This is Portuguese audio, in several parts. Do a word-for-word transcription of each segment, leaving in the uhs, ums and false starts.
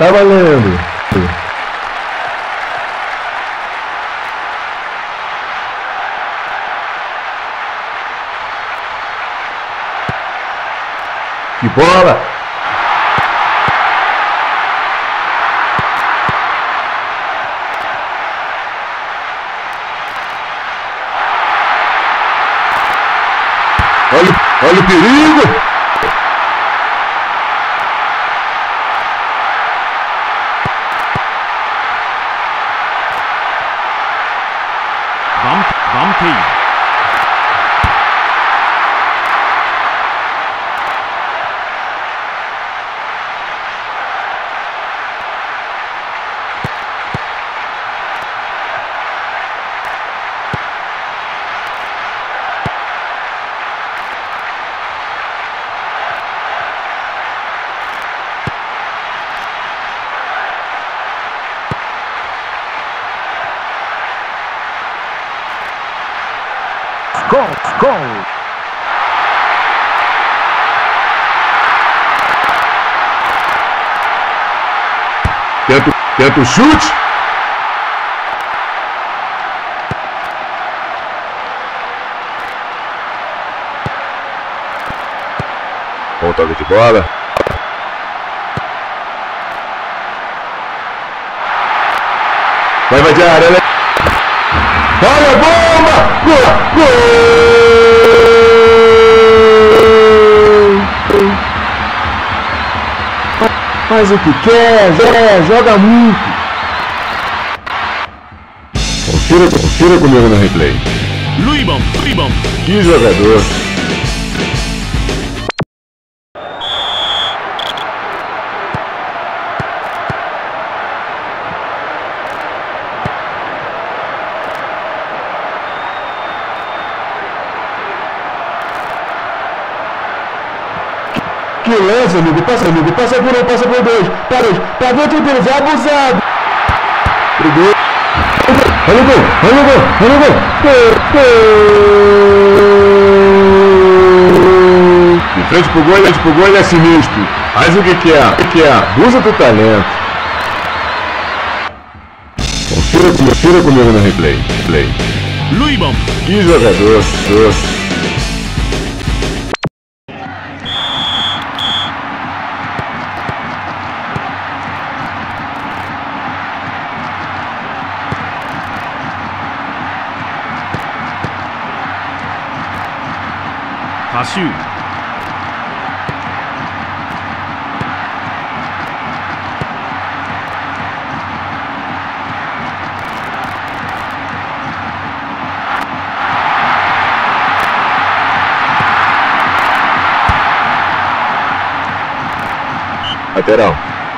Tá valendo. Que bola! Olha, olha o perigo! Vampire. Gol, gol. Tenta, tenta o chute. Bom toque de bola. Vai invadir a área, né? Olha a bomba! Gol! Gol! Faz o que quer, Zé, joga muito. Confira, confira comigo no replay. Luibon, Luibon. Que jogador! Que lance, amigo, passa, amigo, passa por um, passa por dois, para dois, para dentro deles, é abusado. Brigou. Olha o gol, olha o gol, olha o gol. De frente pro gol, de frente pro gol, ele é sinistro. Faz o que quer, o que quer, abusa do talento. Confira, confira comigo no replay. Play. Luibon. Que jogador, jogador. Cashew. Lateral.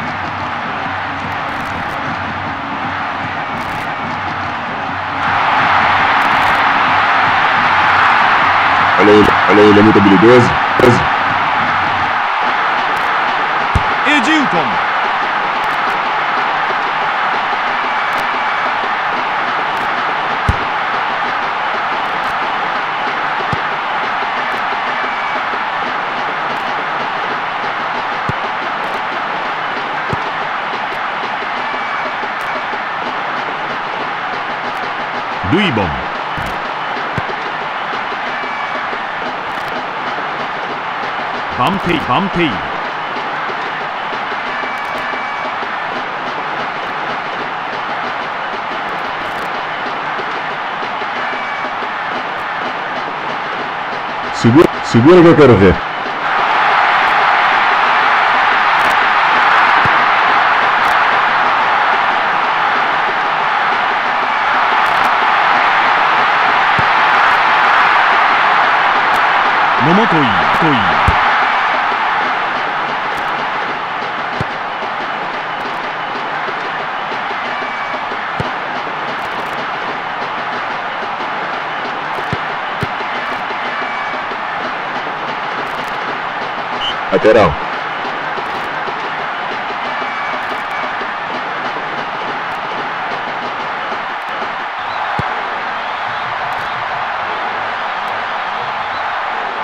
Olha ele, olha ele, é muito habilidoso. Edilton. Luibon. Vampire, Vampire. Segura, segura que eu quero ver. Momotoi, Toi. Lateral.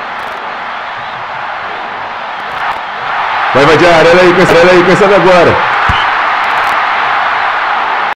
Vai invadir a área, olha aí, pensando, olha aí, pensando agora.